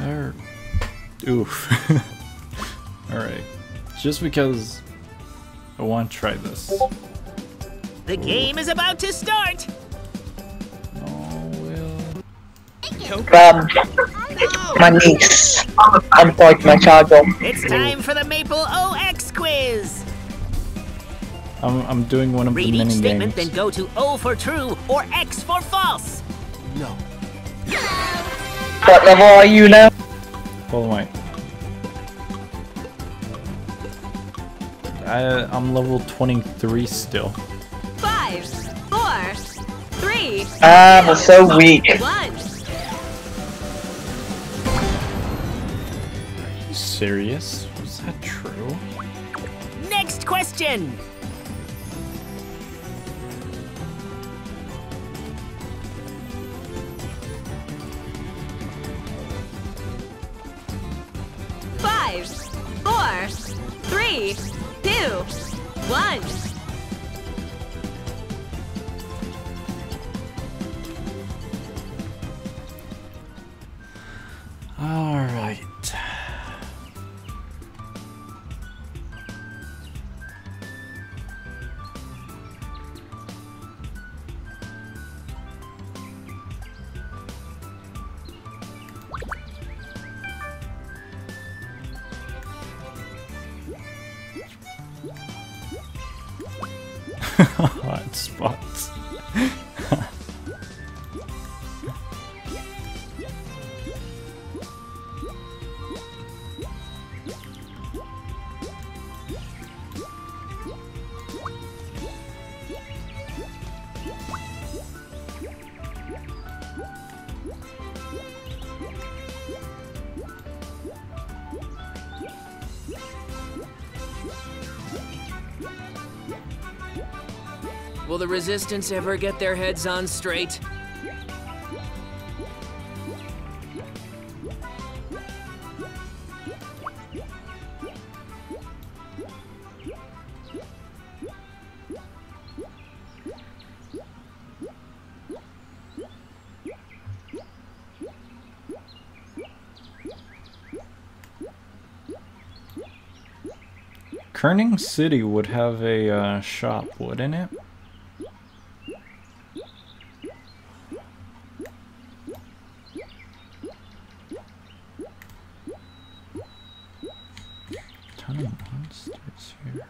Oof. Alright. Just because I want to try this. The game is about to start! My niece. Unplugged my charger. It's time for the Maple OX quiz! I'm doing one of the Read mini each statement, games. then go to O for true or X for false. No. What level are you now? Hold on, wait. I'm level 23 still. 5, 4, 3. I'm so weak. 1. Are you serious? Was that true? Next question! Five, 4, 3, 2, 1. All right. Hot spots. Will the Resistance ever get their heads on straight? Kerning City would have a shop, wouldn't it? Ton of monsters here.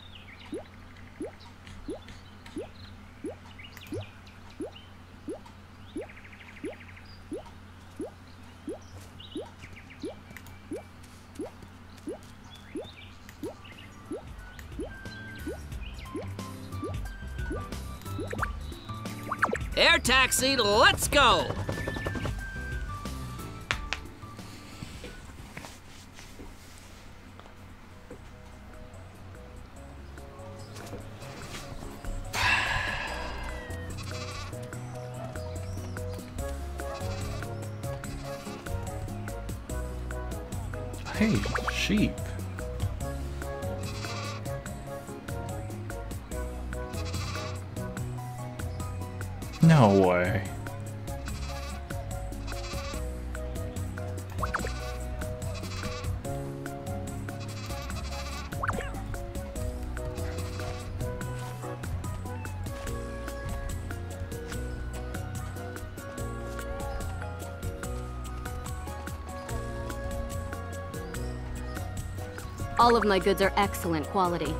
Air taxi, let's go! Hey, sheep. No way. All of my goods are excellent quality.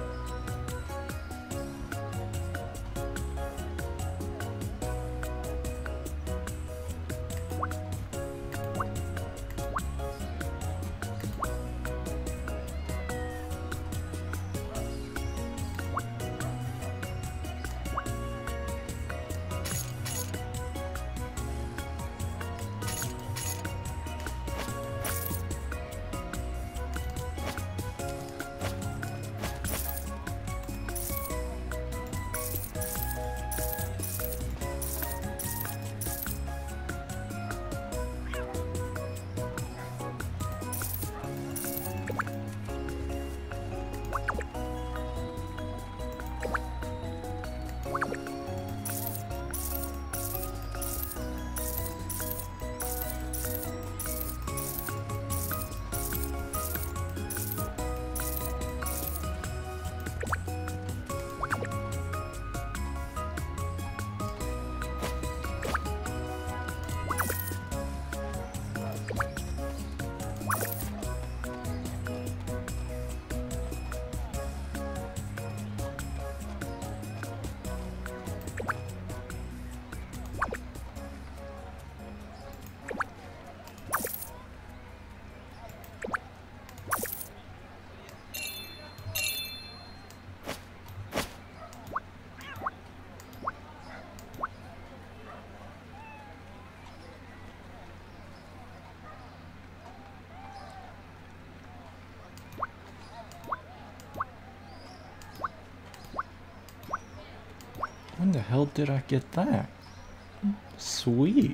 When the hell did I get that? Sweet.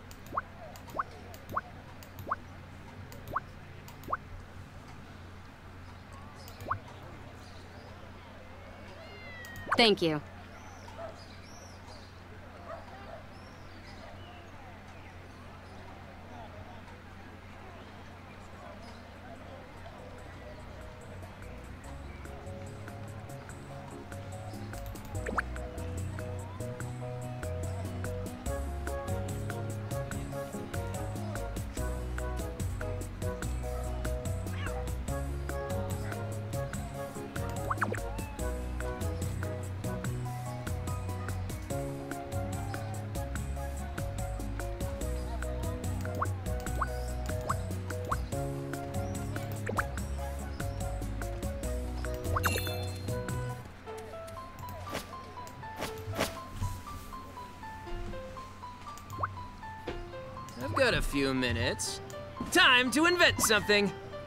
Thank you. I've got a few minutes. Time to invent something.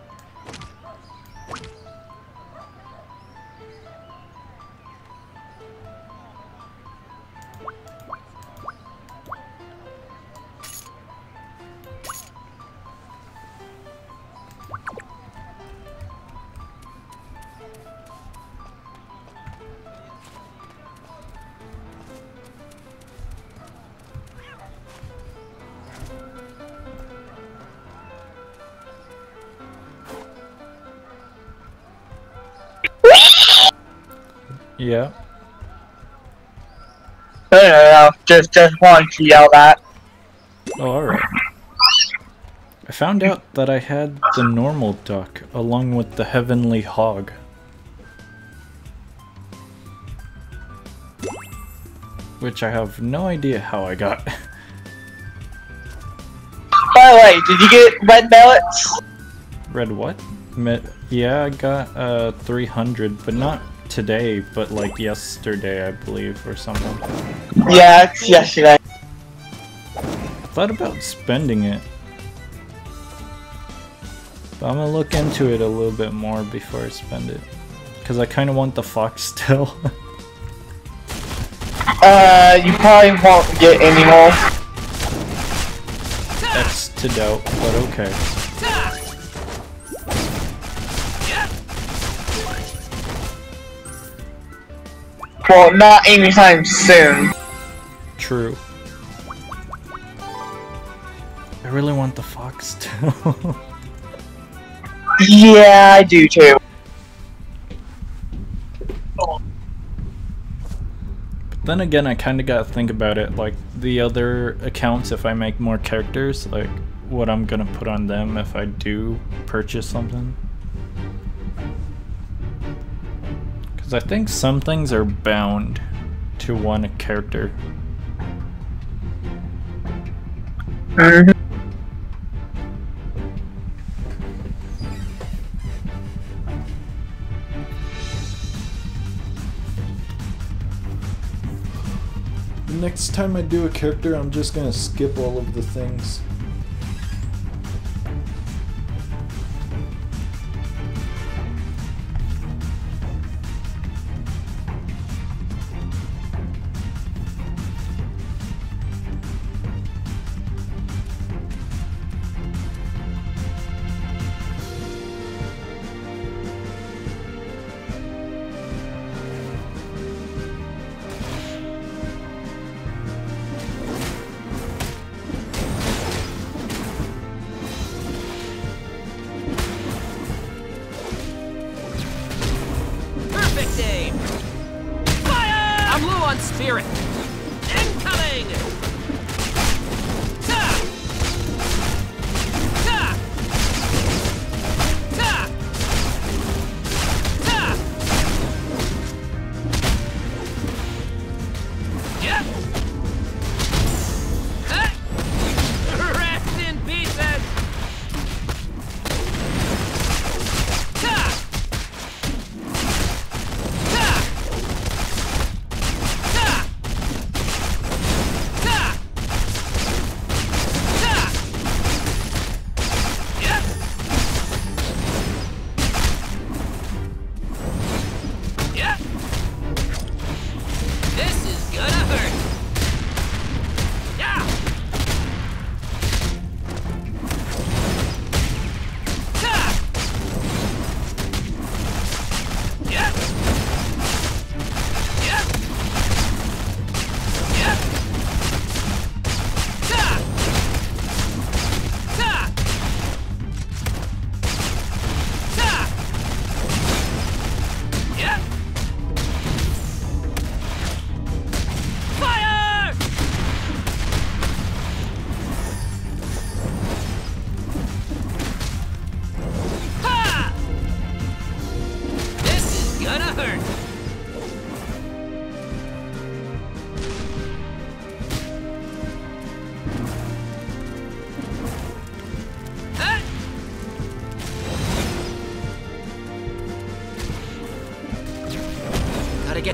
Yeah. I don't know, just wanted to yell that. Oh, alright. I found out that I had the normal duck along with the heavenly hog. Which I have no idea how I got. By the way, did you get red bellets? Red what? Yeah, I got 300, but not today, but like yesterday, I believe, or something. Yeah, it's yesterday. Thought about spending it. But I'm gonna look into it a little bit more before I spend it. Because I kind of want the fox still. You probably won't get any more. That's to doubt, but okay. Well, not anytime soon. True. I really want the fox still. Yeah, I do too. But then again, I kind of gotta think about it, like the other accounts, if I make more characters, like what I'm gonna put on them if I do purchase something. Because I think some things are bound to one character. Mhm. Next time I do a character, I'm just gonna skip all of the things. Perfect aim. Fire! I'm low on spirit. Incoming! Ta! Ta! Ta! Ta! Yep. Ha! Wrecked in pieces. Ta! Ta! Ta!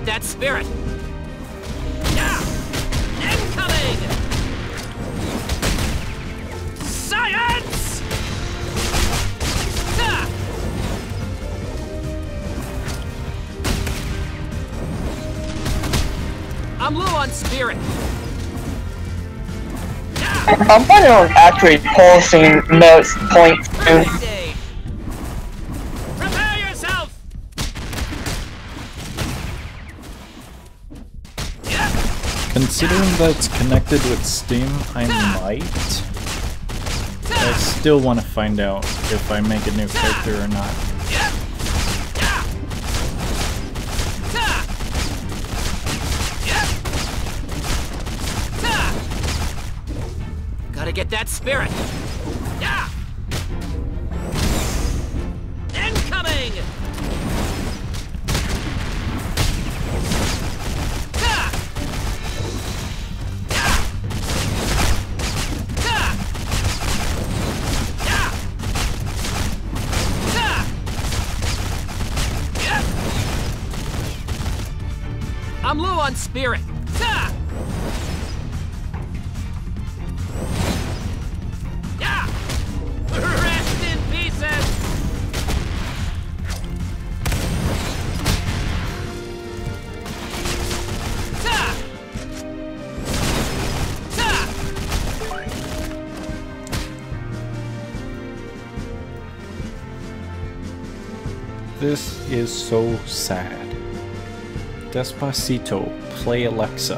get that spirit. Yeah! Incoming! Science! Ah! I'm low on spirit. I'm planning on actually pulsing notes points soon. Perfect day. Prepare yourself. Considering that it's connected with Steam, I might. I still want to find out if I make a new character or not. Gotta get that spirit. Yeah. Incoming. I'm low on spirit. Rest in pieces! This is so sad. Despacito, play Alexa.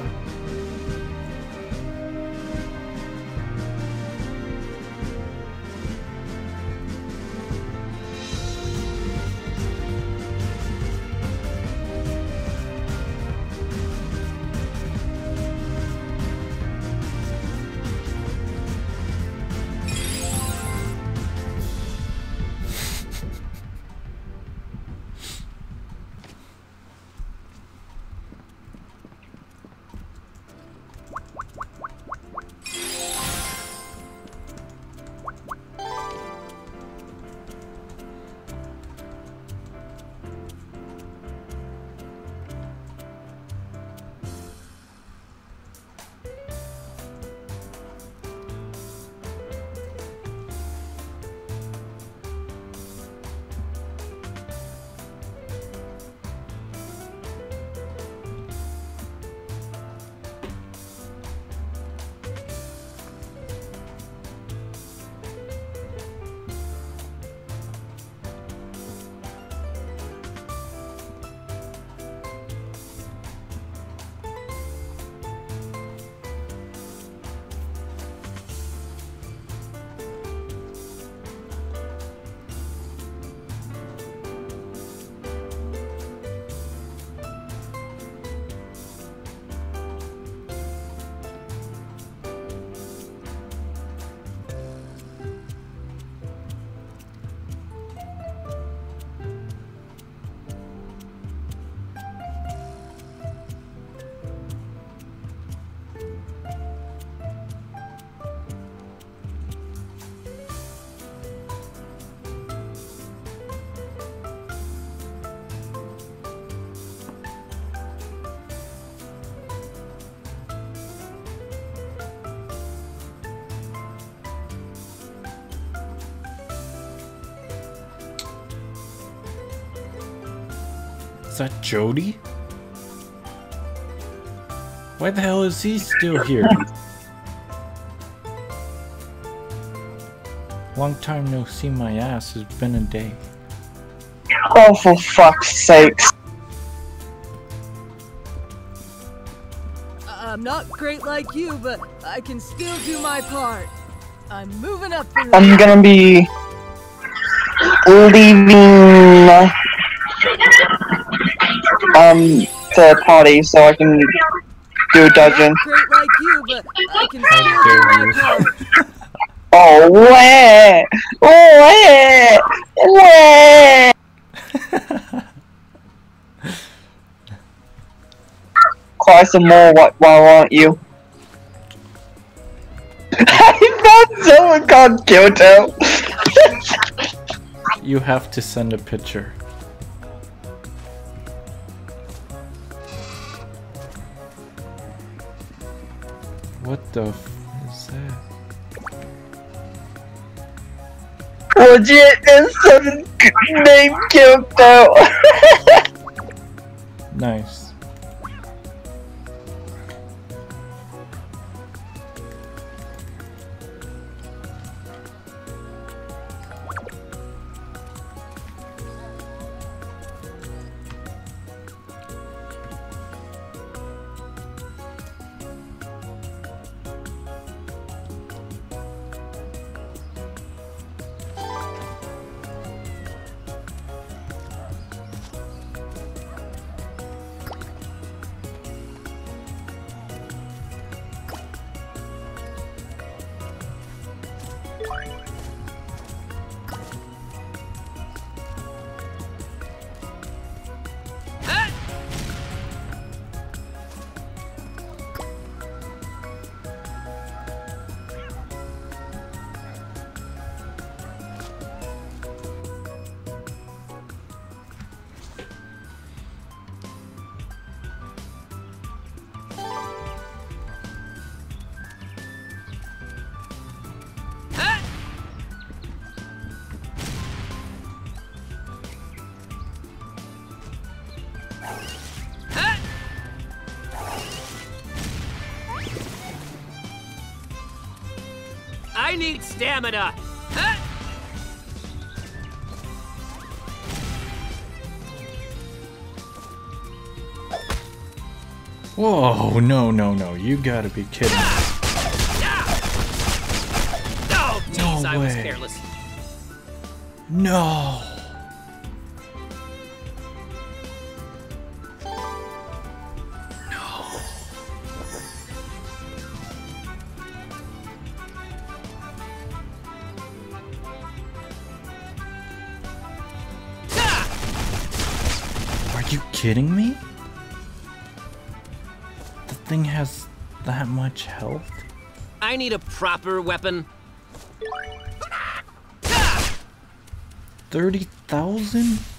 Is that Jody? Why the hell is he still here? Long time no see my ass, it's been a day. Oh, for fuck's sakes. I'm not great like you, but I can still do my part. I'm moving up the I'm gonna be leaving the party so I can do a dungeon. Great like you, but I can still do my part. Oh, wait! Wait! Wait! Cry some more, why won't you? I found someone called Kyoto! You have to send a picture. What the f is that? 我觉得是 name character. Nice. I need stamina. Huh? Whoa, no, no, no. You gotta be kidding me. Oh, jeez, No I was way. careless. No. Are you kidding me? The thing has that much health? I need a proper weapon. 30,000?